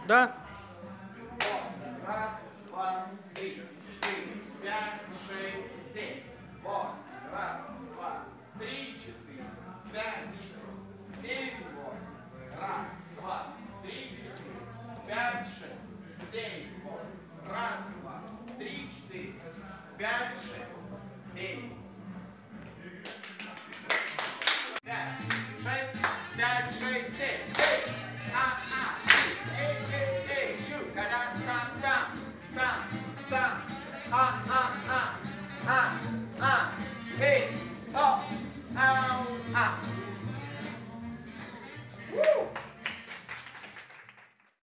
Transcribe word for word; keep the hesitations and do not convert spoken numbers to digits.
Да. Восемь. Раз, два, три, четыре, пять, шесть, семь. Восемь. Раз, два, три, четыре, пять, шесть, семь, восемь. Раз, два, три, четыре, пять, шесть, семь, восемь. Раз, два, три, четыре, пять, шесть, семь. Пять, шесть, пять, шесть, семь. Эй, а, а, эй, эй, эй, щу, када, там, там, там, там, а, а.